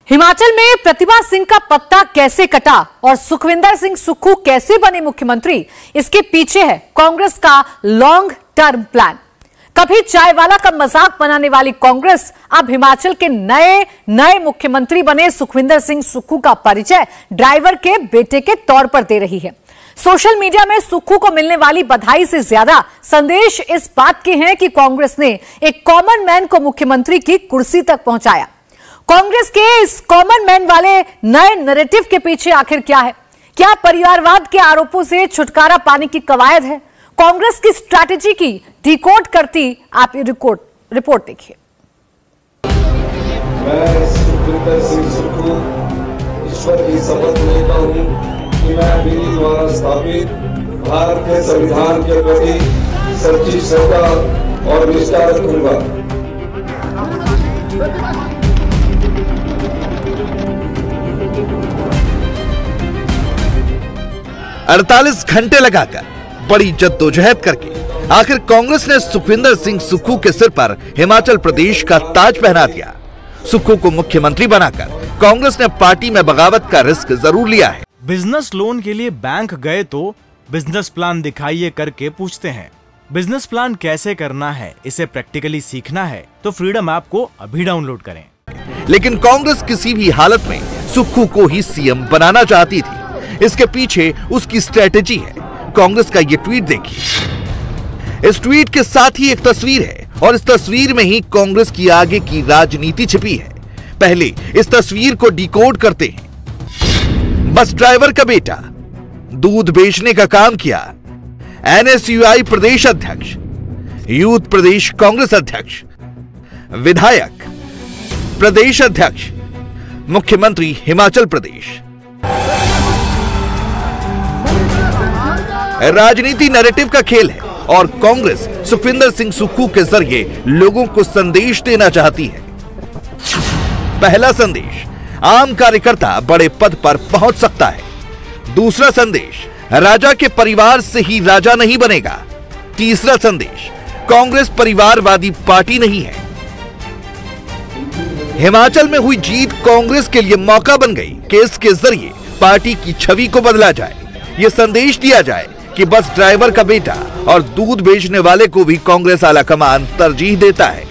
हिमाचल में प्रतिभा सिंह का पत्ता कैसे कटा और सुखविंदर सिंह सुक्खू कैसे बने मुख्यमंत्री, इसके पीछे है कांग्रेस का लॉन्ग टर्म प्लान। कभी चाय वाला का मजाक बनाने वाली कांग्रेस अब हिमाचल के नए मुख्यमंत्री बने सुखविंदर सिंह सुक्खू का परिचय ड्राइवर के बेटे के तौर पर दे रही है। सोशल मीडिया में सुक्खू को मिलने वाली बधाई से ज्यादा संदेश इस बात के हैं कि कांग्रेस ने एक कॉमन मैन को मुख्यमंत्री की कुर्सी तक पहुंचाया। कांग्रेस के इस कॉमन मैन वाले नए नैरेटिव के पीछे आखिर क्या है? क्या परिवारवाद के आरोपों से छुटकारा पाने की कवायद है? कांग्रेस की स्ट्रैटेजी की डिकोड करती आप ये रिपोर्ट देखिए। मैं सुखविंदर सिंह सुक्खू ईश्वर की शपथ लेता हूं कि मैं विधि द्वारा स्थापित भारत के संविधान के प्रति सच्ची श्रद्धा और निष्ठा रखूंगा। 48 घंटे लगाकर बड़ी जद्दोजहद करके आखिर कांग्रेस ने सुखविंदर सिंह सुक्खू के सिर पर हिमाचल प्रदेश का ताज पहना दिया। सुक्खू को मुख्यमंत्री बनाकर कांग्रेस ने पार्टी में बगावत का रिस्क जरूर लिया है। बिजनेस लोन के लिए बैंक गए तो बिजनेस प्लान दिखाइए करके पूछते हैं। बिजनेस प्लान कैसे करना है, इसे प्रैक्टिकली सीखना है तो फ्रीडम ऐप को अभी डाउनलोड करें। लेकिन कांग्रेस किसी भी हालत में सुक्खू को ही सीएम बनाना चाहती थी। इसके पीछे उसकी स्ट्रेटेजी है। कांग्रेस का ये ट्वीट देखिए। इस ट्वीट के साथ ही एक तस्वीर है और इस तस्वीर में ही कांग्रेस की आगे की राजनीति छिपी है। पहले इस तस्वीर को डिकोड करते हैं। बस ड्राइवर का बेटा, दूध बेचने का काम किया, एनएसयूआई प्रदेश अध्यक्ष, यूथ प्रदेश कांग्रेस अध्यक्ष, विधायक, प्रदेश अध्यक्ष, मुख्यमंत्री हिमाचल प्रदेश। राजनीति नैरेटिव का खेल है और कांग्रेस सुखविंदर सिंह सुक्खू के जरिए लोगों को संदेश देना चाहती है। पहला संदेश, आम कार्यकर्ता बड़े पद पर पहुंच सकता है। दूसरा संदेश, राजा के परिवार से ही राजा नहीं बनेगा। तीसरा संदेश, कांग्रेस परिवारवादी पार्टी नहीं है। हिमाचल में हुई जीत कांग्रेस के लिए मौका बन गई कि इसके जरिए पार्टी की छवि को बदला जाए। यह संदेश दिया जाए कि बस ड्राइवर का बेटा और दूध बेचने वाले को भी कांग्रेस आलाकमान तरजीह देता है।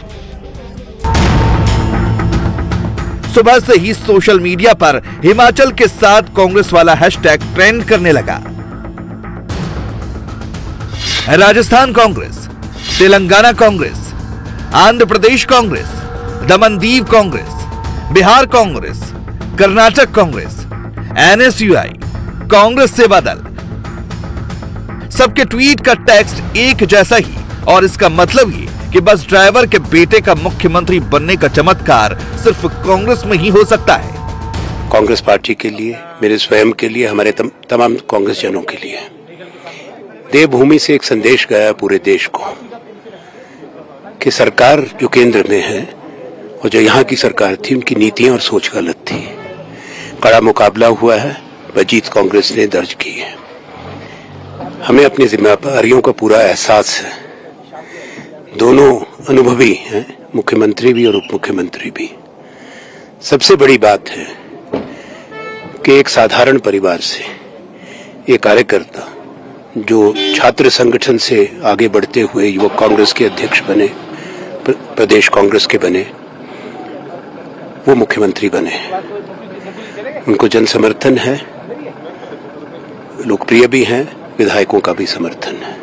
सुबह से ही सोशल मीडिया पर हिमाचल के साथ कांग्रेस वाला हैशटैग ट्रेंड करने लगा। राजस्थान कांग्रेस, तेलंगाना कांग्रेस, आंध्र प्रदेश कांग्रेस, दमन-दीव कांग्रेस, बिहार कांग्रेस, कर्नाटक कांग्रेस, एनएसयूआई कांग्रेस से बदल। सबके ट्वीट का टेक्स्ट एक जैसा ही और इसका मतलब ही कि बस ड्राइवर के बेटे का मुख्यमंत्री बनने का चमत्कार सिर्फ कांग्रेस में ही हो सकता है। कांग्रेस पार्टी के लिए, मेरे स्वयं के लिए, हमारे तमाम कांग्रेस जनों के लिए देवभूमि से एक संदेश गया पूरे देश को कि सरकार जो केंद्र में है और जो यहाँ की सरकार थी, उनकी नीतियां और सोच गलत थी। कड़ा मुकाबला हुआ है, वह जीत कांग्रेस ने दर्ज की है। हमें अपनी जिम्मेदारियों का पूरा एहसास है। दोनों अनुभवी हैं, मुख्यमंत्री भी और उप मुख्यमंत्री भी। सबसे बड़ी बात है कि एक साधारण परिवार से एक कार्यकर्ता जो छात्र संगठन से आगे बढ़ते हुए युवक कांग्रेस के अध्यक्ष बने, प्रदेश कांग्रेस के बने, वो मुख्यमंत्री बने। उनको जन समर्थन है, लोकप्रिय भी हैं, विधायकों का भी समर्थन है।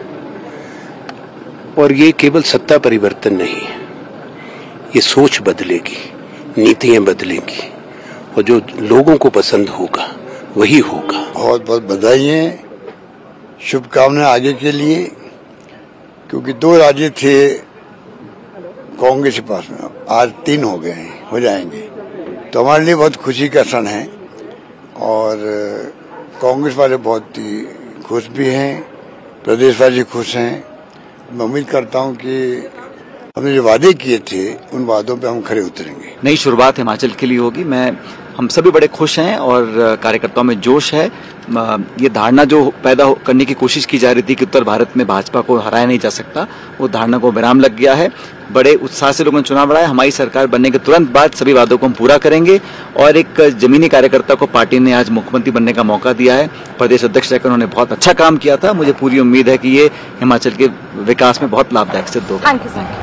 और ये केवल सत्ता परिवर्तन नहीं है, ये सोच बदलेगी, नीतियां बदलेंगी और जो लोगों को पसंद होगा वही होगा। बहुत बहुत बधाई, शुभकामनाएं आगे के लिए, क्योंकि 2 राज्य थे कांग्रेस के पास में, आज 3 हो गए हैं, हो जाएंगे। तो हमारे लिए बहुत खुशी का क्षण है और कांग्रेस वाले बहुत ही खुश भी हैं, प्रदेश वाले खुश हैं। मैं उम्मीद करता हूं कि हमने जो वादे किए थे उन वादों पे हम खरे उतरेंगे। नई शुरुआत हिमाचल के लिए होगी। मैं हम सभी बड़े खुश हैं और कार्यकर्ताओं में जोश है। ये धारणा जो पैदा करने की कोशिश की जा रही थी कि उत्तर भारत में भाजपा को हराया नहीं जा सकता, वो धारणा को विराम लग गया है। बड़े उत्साह से लोगों ने चुनाव लड़ा है। हमारी सरकार बनने के तुरंत बाद सभी वादों को हम पूरा करेंगे और एक जमीनी कार्यकर्ता को पार्टी ने आज मुख्यमंत्री बनने का मौका दिया है। प्रदेश अध्यक्ष रहकर उन्होंने बहुत अच्छा काम किया था। मुझे पूरी उम्मीद है कि ये हिमाचल के विकास में बहुत लाभदायक सिद्ध होगा। Thank you sir.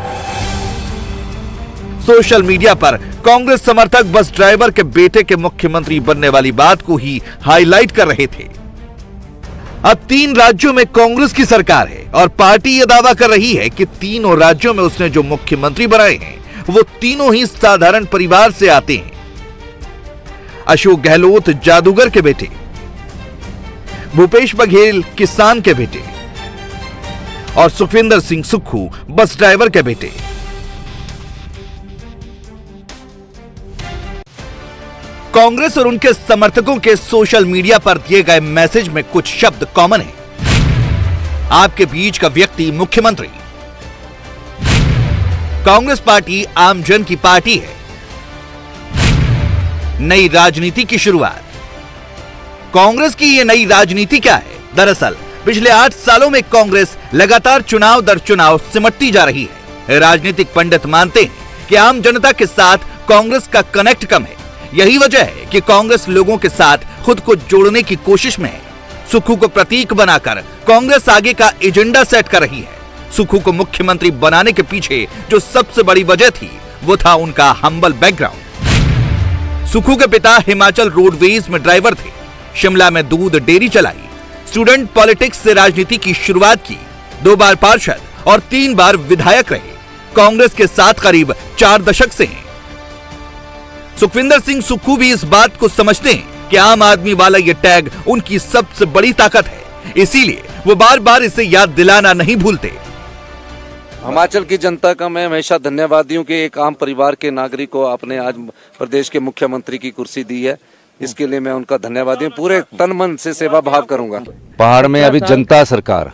Social media पर कांग्रेस समर्थक बस ड्राइवर के बेटे के मुख्यमंत्री बनने वाली बात को ही हाईलाइट कर रहे थे। अब 3 राज्यों में कांग्रेस की सरकार है और पार्टी यह दावा कर रही है कि तीनों राज्यों में उसने जो मुख्यमंत्री बनाए हैं वो तीनों ही साधारण परिवार से आते हैं। अशोक गहलोत जादूगर के बेटे, भूपेश बघेल किसान के बेटे और सुखविंदर सिंह सुक्खू बस ड्राइवर के बेटे। कांग्रेस और उनके समर्थकों के सोशल मीडिया पर दिए गए मैसेज में कुछ शब्द कॉमन हैं। आपके बीच का व्यक्ति मुख्यमंत्री। कांग्रेस पार्टी आम जन की पार्टी है। नई राजनीति की शुरुआत। कांग्रेस की यह नई राजनीति क्या है? दरअसल पिछले 8 सालों में कांग्रेस लगातार चुनाव दर चुनाव सिमटती जा रही है। राजनीतिक पंडित मानते हैं कि आम जनता के साथ कांग्रेस का कनेक्ट कम है। यही वजह है कि कांग्रेस लोगों के साथ खुद को जोड़ने की कोशिश में है। सुक्खू को प्रतीक बनाकर कांग्रेस आगे का एजेंडा सेट कर रही है। सुक्खू को मुख्यमंत्री बनाने के पीछे जो सबसे बड़ी वजह थी वो था उनका हम्बल बैकग्राउंड। सुक्खू के पिता हिमाचल रोडवेज में ड्राइवर थे। शिमला में दूध डेयरी चलाई। स्टूडेंट पॉलिटिक्स से राजनीति की शुरुआत की। 2 बार पार्षद और 3 बार विधायक रहे। कांग्रेस के साथ करीब 4 दशक से हैं। सुखविंदर सिंह सुक्खू भी इस बात को समझते हैं कि आम आदमी वाला ये टैग उनकी सबसे बड़ी ताकत है, इसीलिए वो बार बार इसे याद दिलाना नहीं भूलते। हिमाचल की जनता का मैं हमेशा धन्यवादी हूँ कि एक आम परिवार के नागरिक को आपने आज प्रदेश के मुख्यमंत्री की कुर्सी दी है। इसके लिए मैं उनका धन्यवादी हूँ। पूरे तन मन से सेवा भाव करूंगा। पहाड़ में अभी जनता सरकार,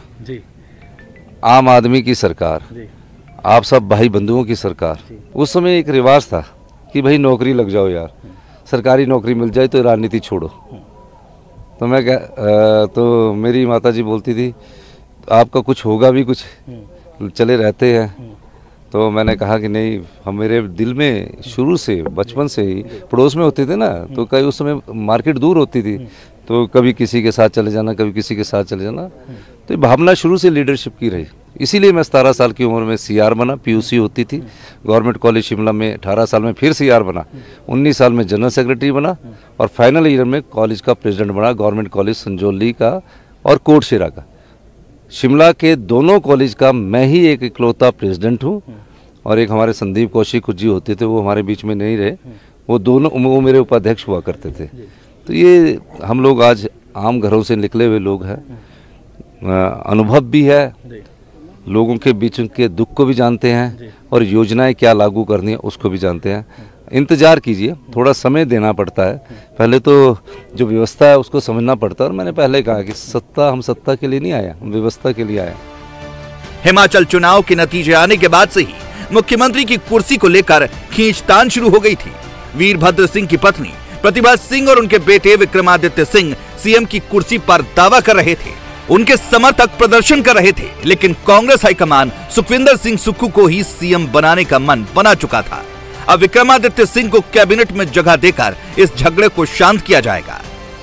आम आदमी की सरकार, आप सब भाई बंधुओं की सरकार। उस समय एक रिवाज था कि भाई नौकरी लग जाओ यार, सरकारी नौकरी मिल जाए तो राजनीति छोड़ो। तो मैं तो मेरी माताजी बोलती थी आपका कुछ होगा भी, कुछ चले रहते हैं। तो मैंने कहा कि नहीं, हम मेरे दिल में शुरू से बचपन से ही पड़ोस में होते थे ना, तो कई उस समय मार्केट दूर होती थी, तो कभी किसी के साथ चले जाना, कभी किसी के साथ चले जाना। तो ये भावना शुरू से लीडरशिप की रही। इसीलिए मैं 17 साल की उम्र में सीआर बना। पीयूसी होती थी गवर्नमेंट कॉलेज शिमला में। 18 साल में फिर सीआर बना। 19 साल में जनरल सेक्रेटरी बना और फाइनल ईयर में कॉलेज का प्रेसिडेंट बना, गवर्नमेंट कॉलेज संजौली का और कोटशेरा का। शिमला के दोनों कॉलेज का मैं ही एक इकलौता प्रेसिडेंट हूँ और एक हमारे संदीप कौशिक जी होते थे, वो हमारे बीच में नहीं रहे। वो मेरे उपाध्यक्ष हुआ करते थे। तो ये हम लोग आज आम घरों से निकले हुए लोग हैं। अनुभव भी है, लोगों के बीच के दुख को भी जानते हैं और योजनाएं क्या लागू करनी है उसको भी जानते हैं। इंतजार कीजिए, थोड़ा समय देना पड़ता है। पहले तो जो व्यवस्था है उसको समझना पड़ता है। और मैंने पहले कहा कि हम सत्ता के लिए नहीं आया, हम व्यवस्था के लिए आए। हिमाचल चुनाव के नतीजे आने के बाद से ही मुख्यमंत्री की कुर्सी को लेकर खींचतान शुरू हो गई थी। वीरभद्र सिंह की पत्नी प्रतिभा सिंह और उनके बेटे विक्रमादित्य सिंह सीएम की कुर्सी पर दावा कर रहे थे। उनके समर्थक प्रदर्शन कर रहे थे, लेकिन कांग्रेस हाईकमान सुखविंदर सिंह सुक्खू को ही सीएम बनाने का मन बना चुका था। अब विक्रमादित्य सिंह को कैबिनेट में जगह देकर इस झगड़े को शांत किया जाएगा।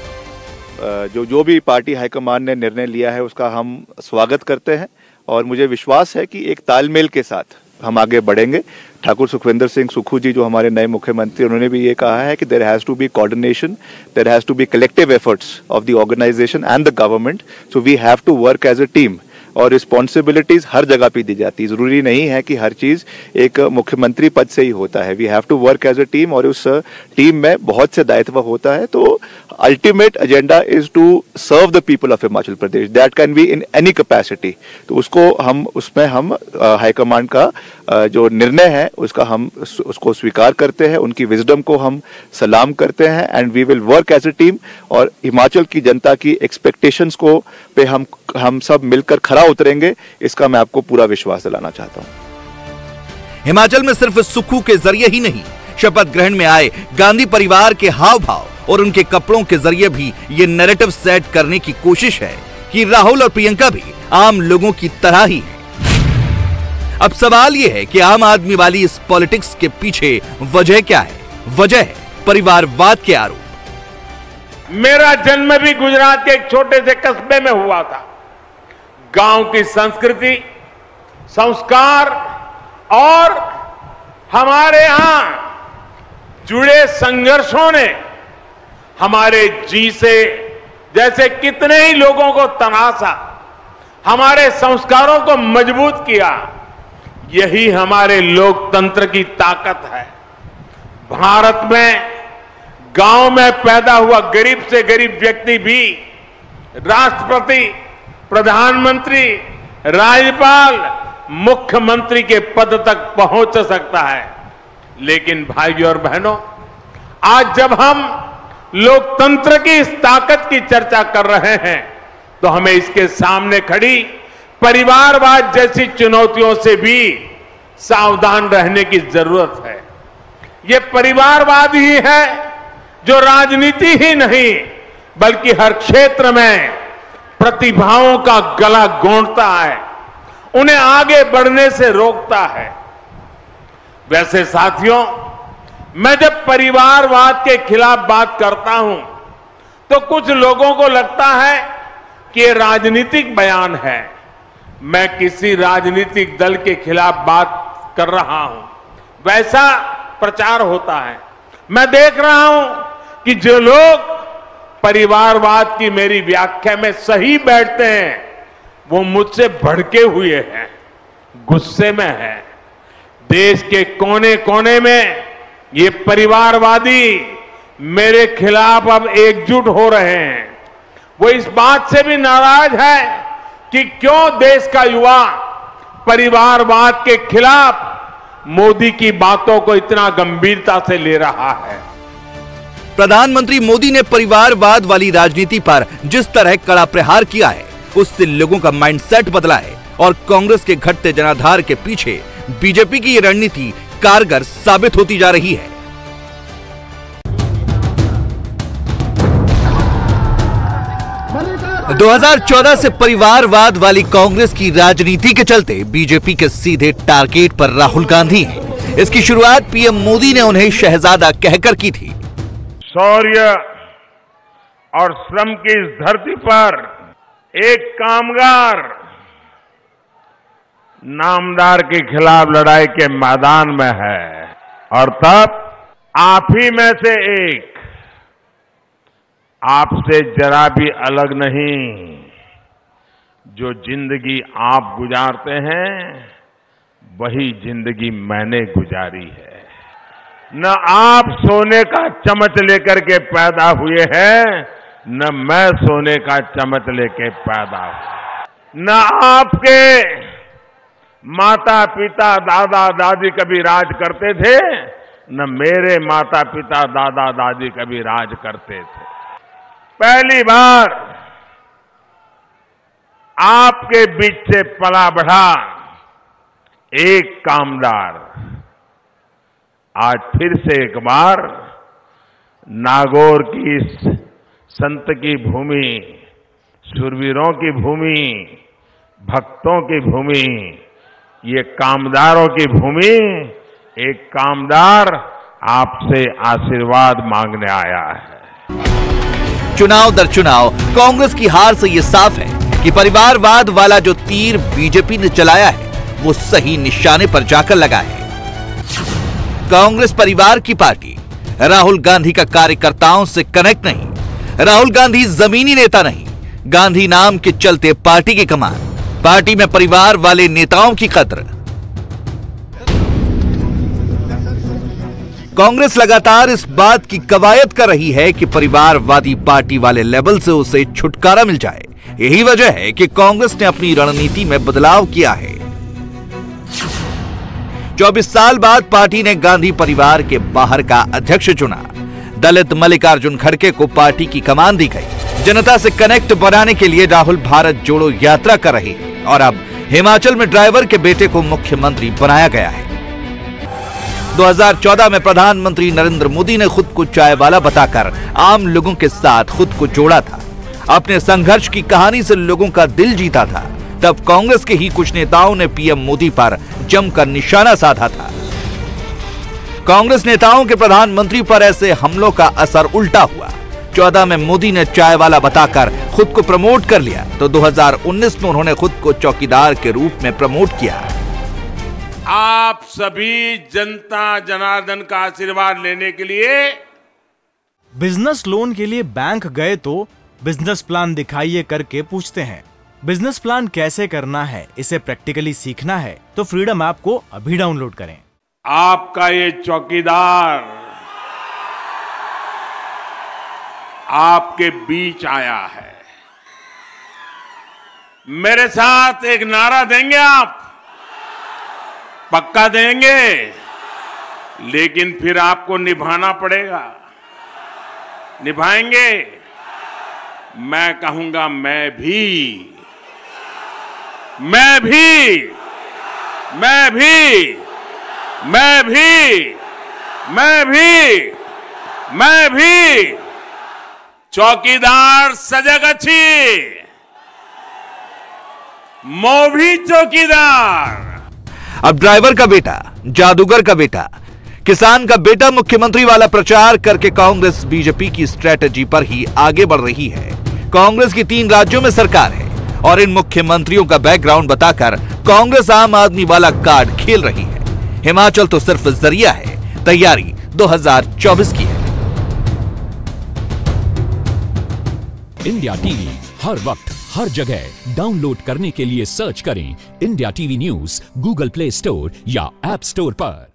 जो भी पार्टी हाईकमान ने निर्णय लिया है उसका हम स्वागत करते हैं और मुझे विश्वास है कि एक तालमेल के साथ हम आगे बढ़ेंगे। ठाकुर सुखविंदर सिंह सुक्खू जी जो हमारे नए मुख्यमंत्री, उन्होंने भी ये कहा है कि there has to be coordination, there has to be collective efforts of the organisation and the government, so we have to work as a team. और रिस्पॉन्सिबिलिटीज हर जगह पे दी जाती है। जरूरी नहीं है कि हर चीज एक मुख्यमंत्री पद से ही होता है। We have to work as a team और उस टीम में बहुत से दायित्व होता है। तो ultimate agenda is to serve the people of Himachal Pradesh. That can be in any capacity. तो उसमें हम हाईकमांड का जो निर्णय है उसको स्वीकार करते हैं, उनकी विजडम को हम सलाम करते हैं and we will work as a team. और हिमाचल की जनता की एक्सपेक्टेशंस को पे हम सब मिलकर खरा उतरेंगे, इसका मैं आपको पूरा विश्वास दिलाना चाहता हूं। हिमाचल में सिर्फ सुक्खू के जरिए ही नहीं, शपथ ग्रहण में आए गांधी परिवार के हाव भाव और उनके कपड़ों के जरिए भी ये नैरेटिव सेट करने की कोशिश है कि राहुल और प्रियंका भी आम लोगों की तरह ही हैं। अब सवाल यह है कि आम आदमी वाली इस पॉलिटिक्स के पीछे वजह क्या है? वजह है परिवारवाद के आरोप। मेरा जन्म भी गुजरात के एक छोटे से कस्बे में हुआ था। गांव की संस्कृति, संस्कार और हमारे यहां जुड़े संघर्षों ने हमारे जी से जैसे कितने ही लोगों को तनासा, हमारे संस्कारों को मजबूत किया। यही हमारे लोकतंत्र की ताकत है। भारत में गांव में पैदा हुआ गरीब से गरीब व्यक्ति भी राष्ट्रपति, प्रधानमंत्री, राज्यपाल, मुख्यमंत्री के पद तक पहुंच सकता है। लेकिन भाइयों और बहनों, आज जब हम लोकतंत्र की इस ताकत की चर्चा कर रहे हैं तो हमें इसके सामने खड़ी परिवारवाद जैसी चुनौतियों से भी सावधान रहने की जरूरत है। ये परिवारवाद ही है जो राजनीति ही नहीं बल्कि हर क्षेत्र में प्रतिभाओं का गला गोंदता है, उन्हें आगे बढ़ने से रोकता है। वैसे साथियों, मैं जब परिवारवाद के खिलाफ बात करता हूं तो कुछ लोगों को लगता है कि ये राजनीतिक बयान है, मैं किसी राजनीतिक दल के खिलाफ बात कर रहा हूं, वैसा प्रचार होता है। मैं देख रहा हूं कि जो लोग परिवारवाद की मेरी व्याख्या में सही बैठते हैं वो मुझसे भड़के हुए हैं, गुस्से में हैं। देश के कोने कोने में ये परिवारवादी मेरे खिलाफ अब एकजुट हो रहे हैं। वो इस बात से भी नाराज है कि क्यों देश का युवा परिवारवाद के खिलाफ मोदी की बातों को इतना गंभीरता से ले रहा है। प्रधानमंत्री मोदी ने परिवारवाद वाली राजनीति पर जिस तरह कड़ा प्रहार किया है, उससे लोगों का माइंडसेट बदला है और कांग्रेस के घटते जनाधार के पीछे बीजेपी की ये रणनीति कारगर साबित होती जा रही है। है। 2014 से परिवारवाद वाली कांग्रेस की राजनीति के चलते बीजेपी के सीधे टारगेट पर राहुल गांधी हैं। इसकी शुरुआत पीएम मोदी ने उन्हें शहजादा कहकर की थी। शौर्य और श्रम की इस धरती पर एक कामगार नामदार के खिलाफ लड़ाई के मैदान में है और तब आप ही में से एक, आपसे जरा भी अलग नहीं, जो जिंदगी आप गुजारते हैं वही जिंदगी मैंने गुजारी है। न आप सोने का चम्मच लेकर के पैदा हुए हैं, न मैं सोने का चम्मच लेके पैदा हुआ। न आपके माता पिता दादा दादी कभी राज करते थे, न मेरे माता पिता दादा दादी कभी राज करते थे। पहली बार आपके बीच से पला बढ़ा एक कामदार आज फिर से एक बार नागौर की इस संत की भूमि, शूरवीरों की भूमि, भक्तों की भूमि, ये कामदारों की भूमि, एक कामदार आपसे आशीर्वाद मांगने आया है। चुनाव दर चुनाव कांग्रेस की हार से यह साफ है कि परिवारवाद वाला जो तीर बीजेपी ने चलाया है वो सही निशाने पर जाकर लगा है। कांग्रेस परिवार की पार्टी राहुल गांधी का कार्यकर्ताओं से कनेक्ट नहीं। राहुल गांधी जमीनी नेता नहीं, गांधी नाम के चलते पार्टी की कमान, पार्टी में परिवार वाले नेताओं की कद्र। कांग्रेस लगातार इस बात की कवायद कर रही है कि परिवारवादी पार्टी वाले लेवल से उसे छुटकारा मिल जाए। यही वजह है कि कांग्रेस ने अपनी रणनीति में बदलाव किया है। 24 साल बाद पार्टी ने गांधी परिवार के बाहर का अध्यक्ष चुना। दलित मल्लिकार्जुन खड़गे को पार्टी की कमान दी गई। जनता से कनेक्ट बनाने के लिए राहुल भारत जोड़ो यात्रा कर रहे हैं और अब हिमाचल में ड्राइवर के बेटे को मुख्यमंत्री बनाया गया है। 2014 में प्रधानमंत्री नरेंद्र मोदी ने खुद को चाय वाला बताकर आम लोगों के साथ खुद को जोड़ा था। अपने संघर्ष की कहानी से लोगों का दिल जीता था। तब कांग्रेस के ही कुछ नेताओं ने पीएम मोदी पर जमकर निशाना साधा था। कांग्रेस नेताओं के प्रधानमंत्री पर ऐसे हमलों का असर उल्टा हुआ। 14 में मोदी ने चाय वाला बताकर खुद को प्रमोट कर लिया, तो 2019 में उन्होंने खुद को चौकीदार के रूप में प्रमोट किया। आप सभी जनता जनार्दन का आशीर्वाद लेने के लिए बिजनेस लोन के लिए बैंक गए तो बिजनेस प्लान दिखाइए करके पूछते हैं। बिजनेस प्लान कैसे करना है, इसे प्रैक्टिकली सीखना है तो फ्रीडम ऐप को अभी डाउनलोड करें। आपका ये चौकीदार आपके बीच आया है। मेरे साथ एक नारा देंगे आप? पक्का देंगे? लेकिन फिर आपको निभाना पड़ेगा। निभाएंगे? मैं कहूंगा मैं भी चौकीदार सजग अच्छी, मैं भी चौकीदार। अब ड्राइवर का बेटा, जादूगर का बेटा, किसान का बेटा मुख्यमंत्री वाला प्रचार करके कांग्रेस बीजेपी की स्ट्रेटजी पर ही आगे बढ़ रही है। कांग्रेस की 3 राज्यों में सरकार है और इन मुख्यमंत्रियों का बैकग्राउंड बताकर कांग्रेस आम आदमी वाला कार्ड खेल रही है। हिमाचल तो सिर्फ जरिया है, तैयारी 2024 की है। इंडिया टीवी हर वक्त हर जगह डाउनलोड करने के लिए सर्च करें India TV news Google Play Store या ऐप स्टोर पर।